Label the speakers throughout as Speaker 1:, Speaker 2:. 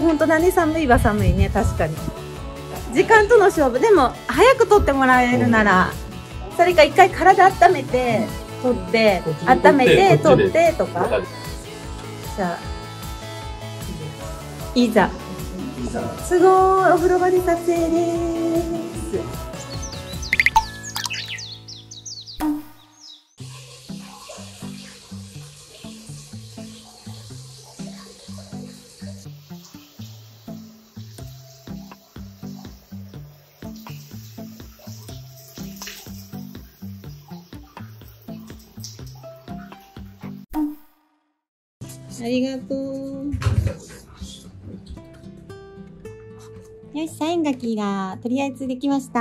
Speaker 1: 本当だね、寒いは寒いね、確かに。時間との勝負。でも早く撮ってもらえるなら、それか一回体温めて撮って、温めて撮ってとか。じゃあいざ。すごい、お風呂場で撮影です。ありがとう。よし、サイン書きがとりあえずできました。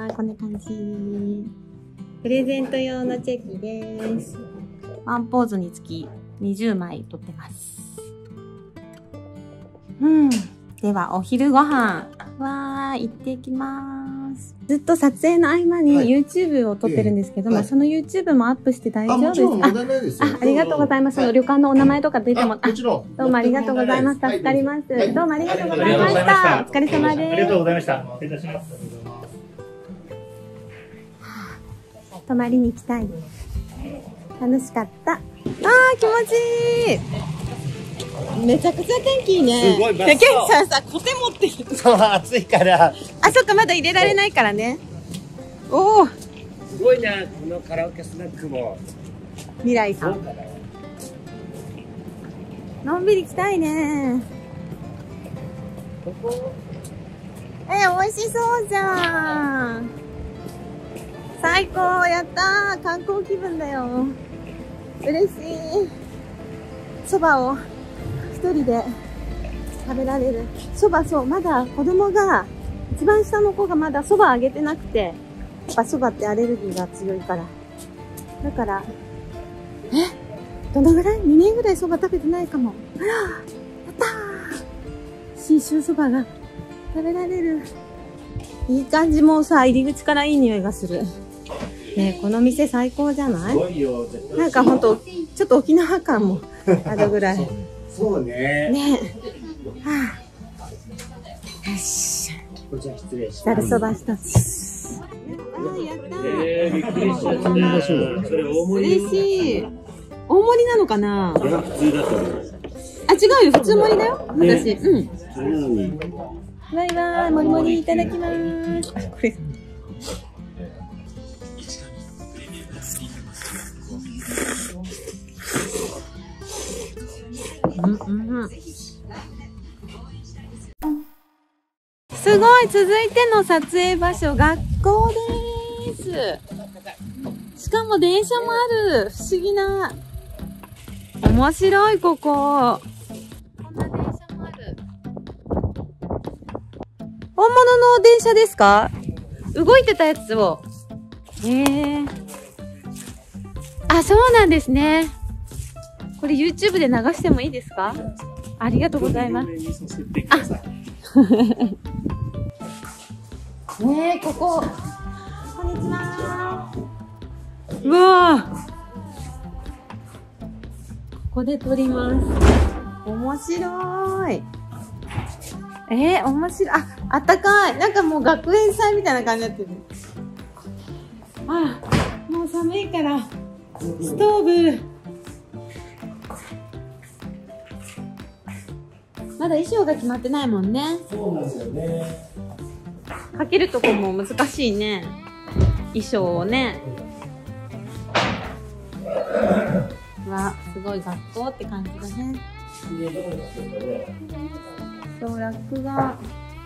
Speaker 1: こんな感じ。プレゼント用のチェキです。ワンポーズにつき20枚取ってます。では、お昼ご飯は行ってきます。ずっと撮影の合間に YouTube を撮ってるんですけども、その YouTube もアップして大丈夫ですか？ありがとうございます。旅館のお名前とか出ても、どうもありがとうございます。助かります。どうもありがとうございました。お疲れ様です。
Speaker 2: ありがとうございました。失礼いたします。
Speaker 1: 泊まりに行きたい。楽しかった。気持ちいい。めちゃくちゃ天気いいね。
Speaker 2: すごい。
Speaker 1: ケンさんさ、コテ持ってる。
Speaker 2: そう、暑いから。
Speaker 1: あ、そっか、まだ入れられないからね。おお。
Speaker 2: すごいな、このカラオケスナックも。
Speaker 1: 未来さん。のんびり来たいね。
Speaker 2: ここ。
Speaker 1: 美味しそうじゃん。最高、やったー。観光気分だよ。嬉しい。そばを一人で食べられる。そば、そう、まだ子供が、一番下の子がまだそばあげてなくて、やっぱそばってアレルギーが強いから。だから、どのぐらい ?2 年ぐらいそば食べてないかも。あら、やったー。信州そばが食べられる。いい感じ。もうさ、入り口からいい匂いがする。ねえ、この店最高じゃない？なんかほんと、ちょっと沖縄感もあるぐらい。
Speaker 2: そうね。
Speaker 1: ねえ。はあ。よし。
Speaker 2: こちら失礼します。
Speaker 1: ざるそば一つ。やったー。
Speaker 2: びっくりしちゃった。それ大盛り。
Speaker 1: 嬉しい。大盛りなのかな？
Speaker 2: これが普通だと思う。
Speaker 1: あ、違うよ。普通盛りだよ。私。うん。
Speaker 2: うん。
Speaker 1: バイバイ。もりもりいただきます。あ、これ。すごい、続いての撮影場所、学校です。しかも電車もある。不思議な。面白い、ここ。こんな電車もある。本物の電車ですか？動いてたやつを。あ、そうなんですね。これ YouTube で流してもいいですか？ありがとうございます。ねえ、ここ。こんにちは。うわぁ。ここで撮ります。面白い。面白い。あ、あったかい。なんかもう学園祭みたいな感じになってる。もう寒いから、ストーブ。まだ衣装が決まってないもんね。
Speaker 2: そうなんですよね。
Speaker 1: かけるとこも難しいね。衣装をね。すごい学校って感じだね。そう、ラックが。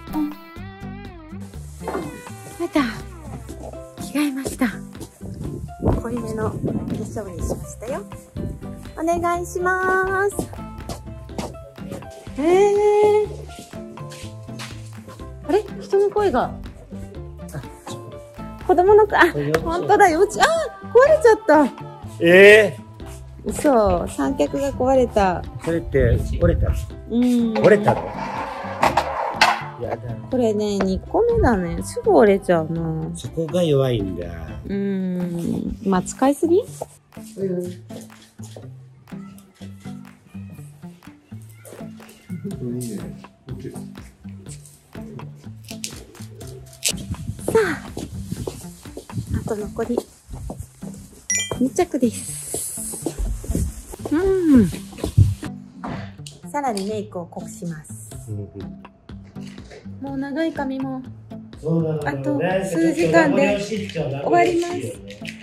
Speaker 1: また、着替えました。濃いめの化粧にしましたよ。お願いします。あれ？人の声が。子供の声、本当だよ。壊れちゃった。嘘、三脚が壊れた。
Speaker 2: それって折れた？折れたの？やだ。
Speaker 1: これね、2個目だね。すぐ折れちゃうな。
Speaker 2: そこが弱いんだ。
Speaker 1: まあ、使いすぎ？ さあ、あと残り2着です。さらにメイクを濃くします。もう長い髪もあと数時間で終わります。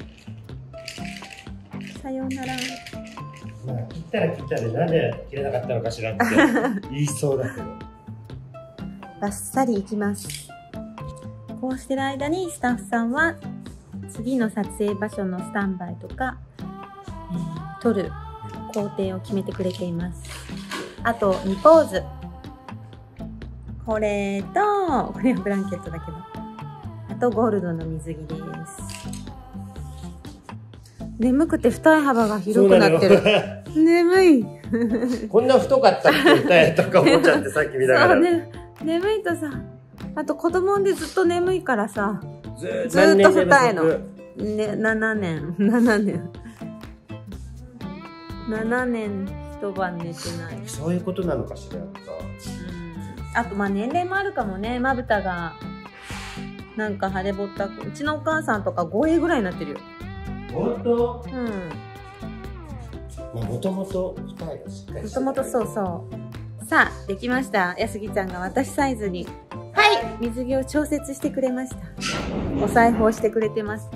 Speaker 1: さようなら。
Speaker 2: まあ、切ったら切ったでなんで切れなかったのかしらって言いそうだけど
Speaker 1: バッサリいきます。こうしてる間にスタッフさんは次の撮影場所のスタンバイとか、撮る工程を決めてくれています。あと2ポーズ。これと、これはブランケットだけど、あとゴールドの水着です。眠くて二重幅が広くなってる。眠い。
Speaker 2: こんな太かったっけ二重とか思っちゃってさっき見ながら。
Speaker 1: そうね、眠いとさ、あと子供でずっと眠いからさ、ずっと二重の。ね、7年一晩寝てない。
Speaker 2: そういうことなのかしら。
Speaker 1: あとまあ年齢もあるかもね。まぶたがなんか腫れぼったく、うちのお母さんとか5A ぐらいになってるよ。
Speaker 2: 本当？
Speaker 1: うん。
Speaker 2: もともと二重がしっかりしてる。
Speaker 1: もともとそうそう。さあできました。やすぎちゃんが私サイズに、はい、水着を調節してくれました。お裁縫してくれてます。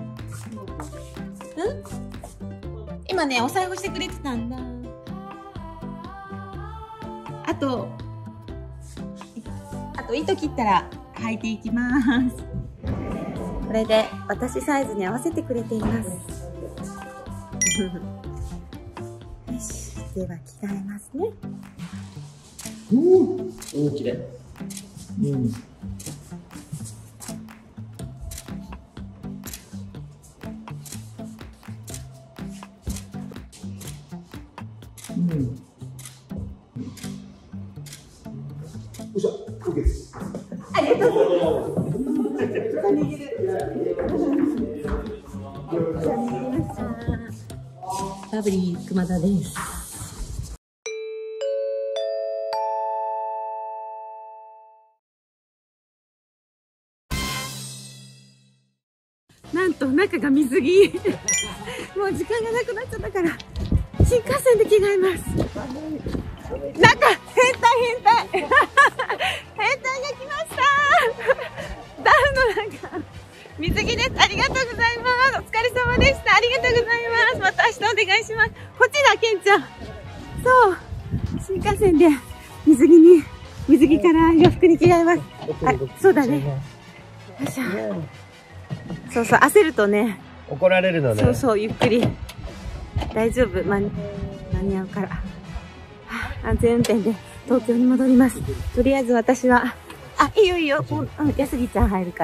Speaker 1: 今ねお裁縫してくれてたんだ。あと糸切ったら履いていきます。これで私サイズに合わせてくれています。よし、では着替えますね。
Speaker 2: 綺麗。よいしょ、OK です。
Speaker 1: ありがとうございます。バブリー熊田です。なんと中が水着。もう時間がなくなっちゃったから新幹線で着替えます。なんか変態変態が来ました。ダウンのなんか水着です。ありがとうございます。お疲れ様でした。ありがとうございます。また明日お願いします。こっちだ、ケンちゃん。そう、新幹線で水着から洋服に着替えます。あ、そうだね。よいしょ。そうそう、焦るとね
Speaker 2: 怒られるのね。
Speaker 1: そうそう、ゆっくり大丈夫、間に合うから。安全運転で東京に戻ります。とりあえず私は、あ、いいよいいよ、やすぎちゃん入るから。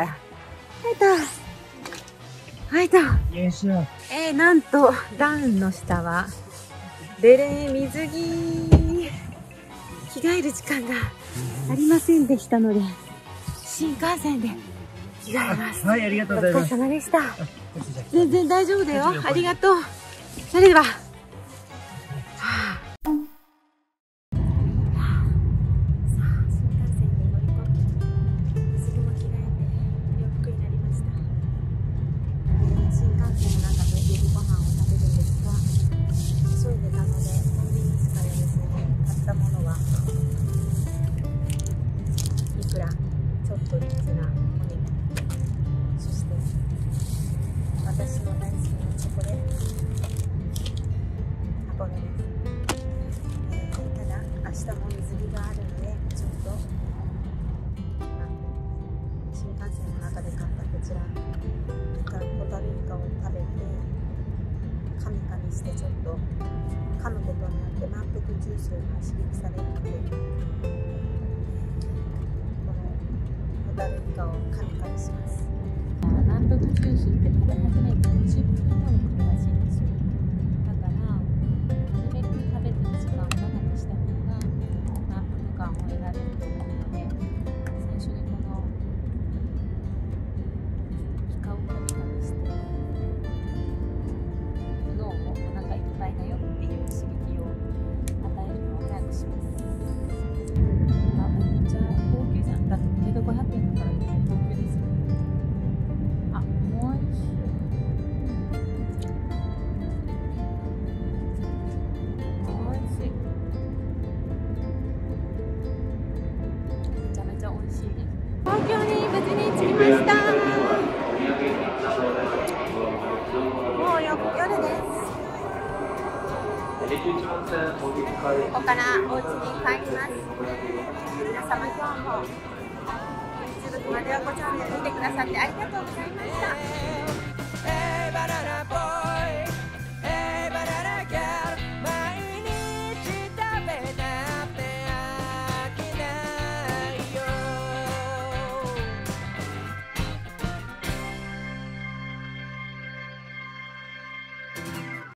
Speaker 1: 入った。
Speaker 2: よいしょ。
Speaker 1: なんとダウンの下はデレ水着。着替える時間がありませんでしたので新幹線で着替えます。
Speaker 2: はい、ありがとうございます。
Speaker 1: お疲れ様でした。全然大丈夫だよ。ありがとう。それでは。私の大好きなチョコレート箱根です。ただ明日も水着があるのでちょっと、新幹線の中で買ったこちらホタルイカを食べてカミカミしてちょっと噛むことによって満腹中枢が刺激されるので、このホタルイカをカミカミします。満腹中枢って食べ始めて10分後に来るらしいんですよ。だからなるべく食べてる時間を長くした方が満腹感を得られると思うので、最初にこのイカをカミカミして脳もお腹いっぱいだよっていう刺激を与えるのを早くします。 ここからお家に帰ります。皆様今日も続くまではこチャンネル見てくださってありがとうございました。